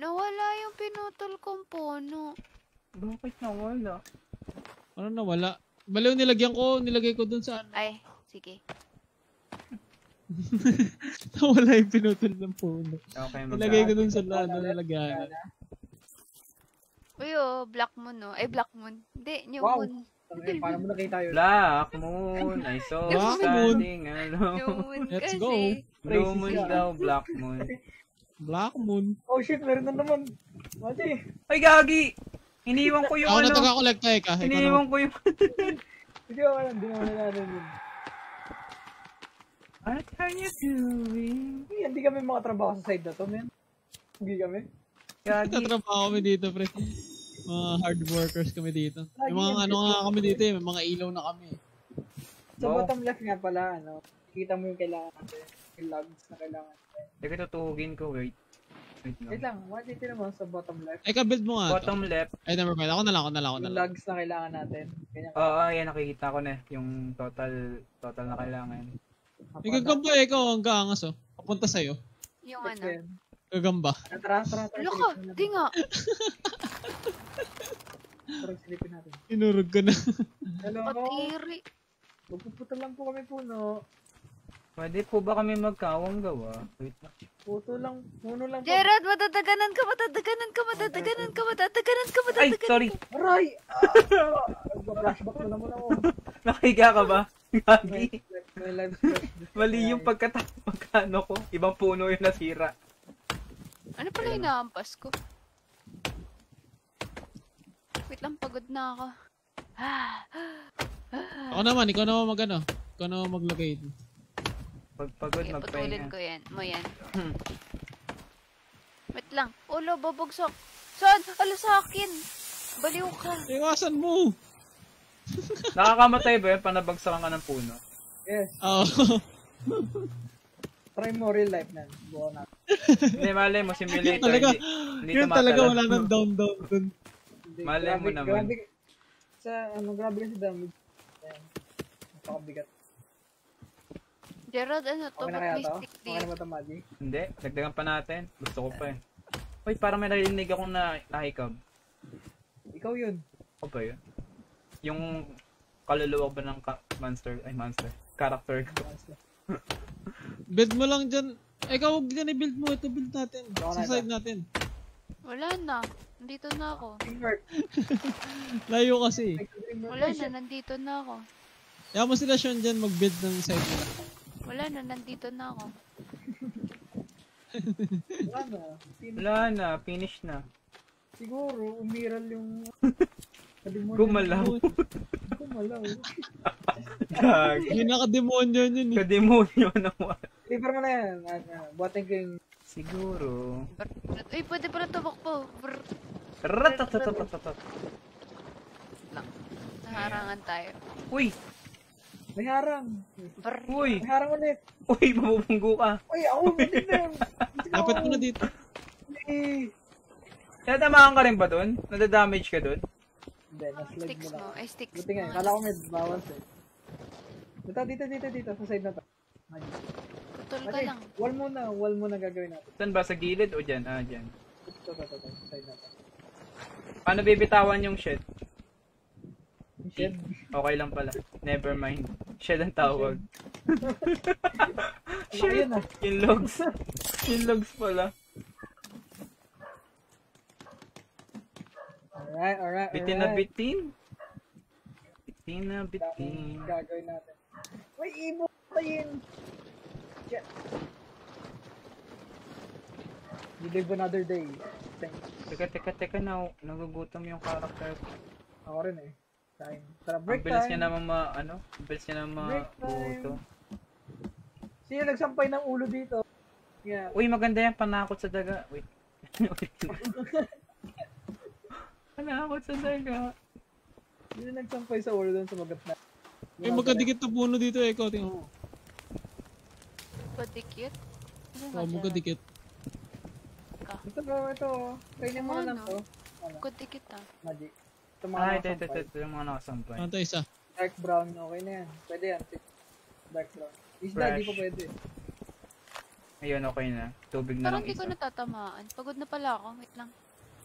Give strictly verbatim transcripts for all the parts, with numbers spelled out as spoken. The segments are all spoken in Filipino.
Nawala yung pinutol kong puno. Bakit nawala? Ano nawala? Baliw nilagyan ko, nilagay ko dun sa ano. Ay, sige. Nawala yung pinutol ng puno. Okay, Nilagay ko mag- dun sa ano, nilagyan. Uy, oh, Black Moon, oh. Ay, Black Moon. Hindi, New Wow. Moon. Okay, paano mo nakita yun? Black Moon, I saw Black Moon. standing alone. New Moon Let's kasi. go. Blue Moon daw, Black Moon. Black Moon. Oh shit, meron na naman. Mati. Ay, gagi! Iniwan ko yung Ako na ano. taga-collect eh, kahit ano. Iniwan ko yung... Hindi ako alam, hindi naman natin yun. What are you doing? Hindi, hindi kami makatrabaho sa side na to, men. Hindi kami. Gagi. Tatrabaho kami dito, pre. Mga hard workers kami dito. May mga ano nga kami dito eh, may mga ilaw na kami. Sa Wow. bottom left nga pala, ano, kita mo yung kailangan natin. Yung logs na kailangan natin. Teka, tutugin ko, wait. Wait Wait lang. lang, what dito naman sa bottom left? Ay, ka-build mo nga to. Bottom left. Ay, never mind. Ako na lang, ako na lang, ako na Yung lang. logs na kailangan natin. Ganyan. Oo, oh, yan, nakikita ko na. Yung total, total na kailangan. May gagamba eh, ikaw ang gaangas oh. Papunta sa'yo. Yung ano. Gagamba. Tara, tara, tara. Loko, di nga. Tara, silipin natin. Inurog ko na. Hello. Patiri. Magpuputo lang po kami puno. Pwede po ba kami magkawang gawa? Wait lang. Puto lang, puno lang po. Gerard, matadaganan ka, matadaganan ka, matadaganan ka, matadaganan ka, Ay, matadaganan sorry. Aray! Ah! Flashback mo naman ako. Nakahiga ka ba? Gagi. May live flash. Mali yung pagkata pagkano ko. Ibang puno yung nasira. Ano pala inaampas ko? Wait lang, pagod na ako. Ako naman, ikaw naman mag ano. Ikaw naman maglagay. Pagpagod, Okay, putulin magpahinga. ko yan. Mo yan. Hmm. Wait lang. Ulo, babagsak. Saan? Ala sa akin. Baliw ka. Iwasan mo! Nakakamatay ba yun? Panabagsakan ka ng puno? Yes. Oo. Try mo real life na. Buo na. Hindi, malay mo, simulator. Talaga, Hindi, hindi yun talaga tumatala. wala nang down down dun. Hindi, Malay mo grabe- naman. Grabe, sa, ano, grabe kasi damage. Ayan. Napakabigat. Gerard, ano to? Okay na Ba't kaya may to? stick Okay na dito? ba ito, Maji? Hindi, dagdagan pa natin. Gusto ko pa eh. Uy, parang may narinig akong na nahikab. Ikaw yun. Ako ba yun? Yung kaluluwa ba ng ka- monster? Ay, monster. Character ko. Build mo lang dyan. Eh, ikaw huwag dyan i-build mo. Ito build natin. Ikaw na Sa side natin. Wala na. Nandito na ako. Teamwork. Layo kasi. Wala na, nandito na ako. Kaya mo sila Sean dyan mag-build ng side nila. Wala na, nandito na ako. Wala na. Team- Wala na, finish na. Siguro, umiral yung... Kalimutan. Gumalaw. Gumalaw. Gag. Yung naka-demonyo yun eh. Kademonyo naman. Paper mo na yan. Ano, buhatin ko yung... Siguro. Brr. Uy, pwede pala tumakbo. Brr. Ratatatatatata. Lang. Naharangan tayo. Uy! May harang. Brr. Uy! May harang ulit. Uy, mabubunggo ka. Uy, ako, hindi na. Dapat mo na dito. Eh. Tinatamaan ka rin ba dun? Nadadamage ka dun? Hindi, naslag mo Sticks lang. mo. Ay, sticks Buti nga, mo. kala ko may bawas eh. Dito, dito, dito, dito, sa side na to. Putol ka Okay, lang. wall muna, wall muna gagawin natin. Saan ba? Sa gilid o dyan? Ah, dyan. Ito, ito, ito, ito, side na to. Paano bibitawan yung shed? Shed. Okay lang pala. Never mind. Shed ang tawag. Ano yun ah? Yung logs. Yung logs pala. Alright, alright, Bitin na alright. bitin. Bitin na bitin. Daming gagawin natin. Uy, ibo tayin! Shit. You live another day. Thanks. Teka, teka, teka na. Nagugutom yung character ko. Ako rin eh. Time. Tara, Ang break bilis time. niya naman ma, ano? Ang bilis niya naman Break time. ma-buto. Sino nagsampay ng ulo dito? Yeah. Uy, maganda yan. Panakot sa daga. Wait. Wait. Panakot sa daga. Sino nagsampay sa ulo doon sa magat na? May magkadikit na puno dito eh. Ikaw, tingnan mo. Padikit? Oo, magkadikit. Ito bro, ito. Kainin mo na lang Ano? to. Ano? Padikit ah. Magic. Ito mga Ah, ito, ito, nakasampay. ito, ito, yung mga nakasampay. Ano to isa? Dark brown, okay na yan. Pwede yan. Dark brown. Isda, Fresh. di pa pwede. Ayun, okay na. Tubig na Parang lang hindi ko isa. natatamaan. Pagod na pala ako. Wait lang.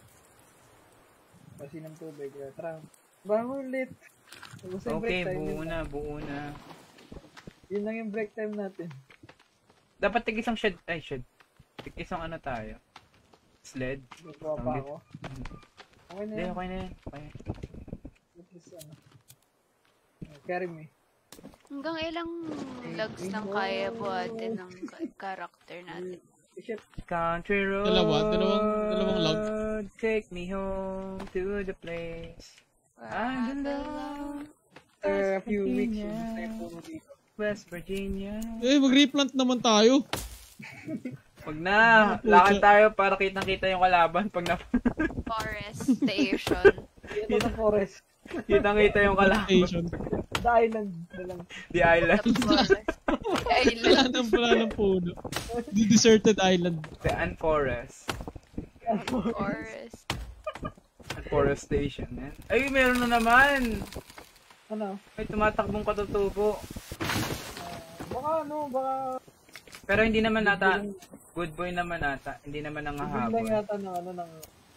Kasi ng tubig. kaya Tara. Bangon ulit. Tapos yung Okay, break time. buo Yun, na, buo na. yun lang yung break time natin. Dapat tig isang shed. Ay, shed. Tig isang ano tayo. Sled. Magpawa pa Ang ako. Okay na Hindi, yan. okay na yan. Okay. Which is, ano. uh, Carry me. Hanggang ilang logs lang kaya buhatin ng ka- character natin. Shit. Country road. Dalawa, dalawang- dalawang log. Take me home to the place. I belong. After a few weeks, Virginia. yung tayo puro dito. West Virginia. Eh, mag-replant naman tayo. Wag na. Lakad tayo para kitang-kita yung kalaban pag na Forest station. Ito sa forest. kitang-kita yung kalaban. Station. The island na lang. The island. The forest. Wala Island. nang wala ng puno. The deserted island. The Unforest. Forest. Unforest station. Yan. Ay, meron na naman. Ano? May tumatakbong katutubo. Uh, baka ano, baka... Pero hindi naman ata. Good boy naman ata. Hindi naman Bigyan lang nangahabol. yata ng ano, ng...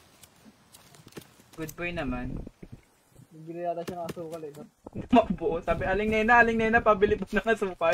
Good boy naman. Bibili yata siya ng asukal eh. No? Makbuo. Sabi, aling nena, aling nena, pabili po ng asukal.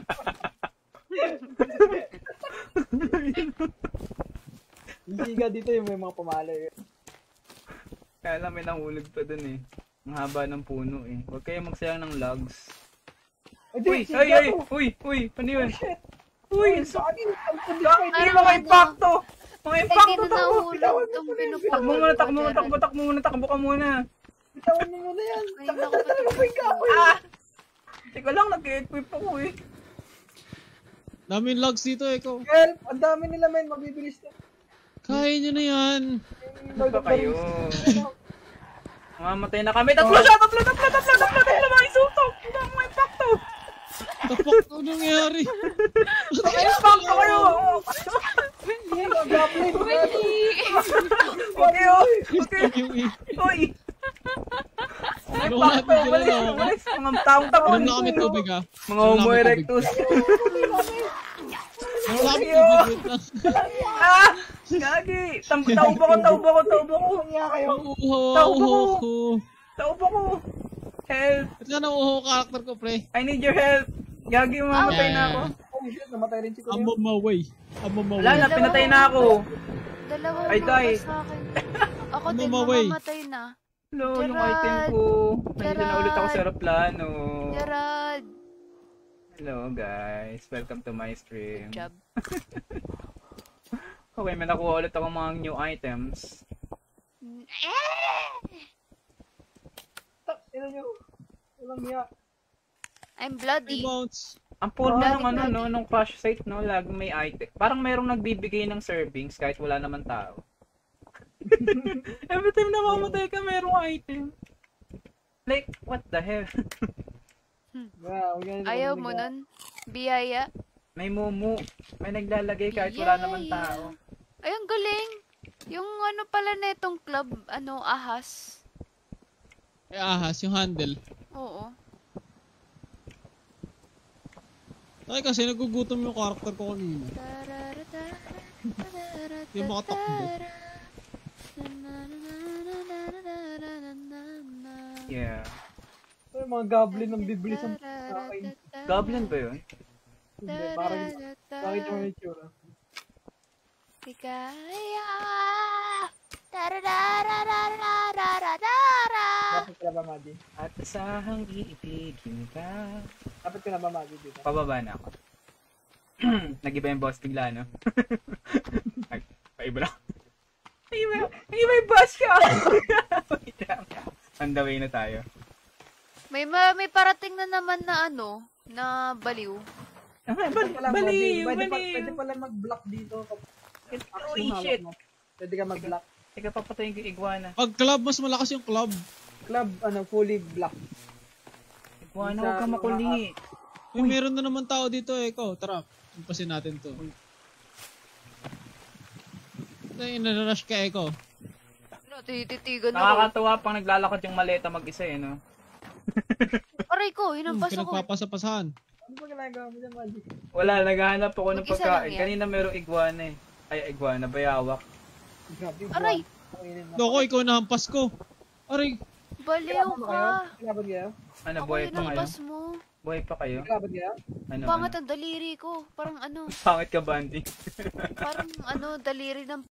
Yung siga dito yung may mga pamalay. Kaya lang may nahulog pa dun eh. Ang haba ng puno eh. Huwag kayo magsayang ng logs. Ay, di, Uy! siga Ay! Ay! to! Uy! Uy! Paano yun? Uy! So, Bakit? Ang pundi Bakit pa hindi Parang mga ano? impacto? Mga Ay, impacto dito to! nahulog itong pinupulot. Takbo muna, takbo muna, takbo, takbo muna, takbo ka muna. Bitawan mo muna yan. Ay, Taka naku, na talaga pati- may kahoy. Ah! Teka lang, nag-equip ako eh. Daming logs dito, eh, ikaw. Help! Ang dami nila men, mabibilis na. Kaya nyo na yan. Ano ba kayo? Mamatay na kami. Tatlo siya! Tatlo! Tatlo! Tatlo! Tatlo! Tatlo! Mga isutok! Ang dami mga impacto! Tapak, ano nangyari? Mga impacto kayo! Hey, ang goblin! Huwag kayo! Huwag kayo! Yung i- Uy! Ano natin sila Umalis! na? Umalis! Mga taong tapon! Ano na kami tubig, ha? Mga homo erectus! Ano na kami tubig, wait lang. Ah! Gagi! Tam- Taubo ko! Taubo ko! Taubo ko! Kanya kayo. Uho, Taubo ko. uho. Taubo ko! Help! Ba't ka na uho character ko, pre? I need your help! Gagi, mamamatay na ako. Oh shit, namatay rin si I'm Kuya. on my way. I'm on my Wala way. na, pinatay na ako. Dalawa Ay, mga tay. sa akin. Ako Ano din, maway? mamamatay na. Hello, yung Gerard! item ko. Nandito na ulit ako sa aeroplano. Gerard! Hello guys, welcome to my stream. Job. Okay, may nakuha ulit ako mga new items. Tak, ina nyo. Walang niya. I'm Hey, bloody. bounce. Ang porno Bloody, ng ano, bloody. no, nung crash site, no, lagi may item. Parang merong nagbibigay ng servings kahit wala naman tao. Every time na mamatay ka, merong item. Like, what the hell? Wow, yan, Ayaw walang mo niya. nun? Biyaya? May mumu. May naglalagay kahit wala naman Biyaya. tao. Ay, ang galing! Yung ano pala netong club, ano, ahas. Eh, ahas, yung handle. Oo. Ay, kasi nagugutom yung character ko kanina. Yung makatakbo. Yeah. Ito yung mga goblin ng bibilis ang kakain. Goblin ba yun? Hindi, parang bakit yung mga itsura. Kaya. Dapat ka na ba, Madi? At asahang iibigin ka. Dapat ka na ba, Madi, dito? Pababa na ako. Nag-iba yung boss bigla, no? Ay, paiba lang. Nag-iba, nag-iba yung boss ka! Wait lang. On the way na tayo. May ma may parating na naman na ano, na baliw. Ah, Pwede bali, pala, baliw, Madi. Pwede, pa, baliw. pwede pala mag-block dito. Uy, shit. Mo. Pwede ka mag-block. Teka, papatayin ko yung iguana. Pag club, mas malakas yung club. Club, ano, fully block. Iguana, huwag ka makulingi. Uy, meron na naman tao dito, eh, ikaw. Tara, umpasin natin to. Ay, inarush ka, ikaw. Ano, tititigan na ako. Nakakatawa pang naglalakad yung maleta mag-isa, eh, no? Aray ko, Hmm, hinampas ako. pinagpapasapasahan. Ano ba ginagawa mo dyan, Magic? Wala, naghahanap ako ng Mag-isa lang pagkain. yan? Kanina merong iguana eh. Ay, iguana, bayawak. Grabe, Aray! Loko, ikaw nahampas ko. Aray, Baliw ka. Kalaban kayo? Ano, Ako buhay yung pa kayo? nalabas mo. Buhay pa kayo? Kalaban kayo? Ano, Pangat ano? ang daliri ko. Parang ano, Pangit ka, Bandy. parang ano, daliri ng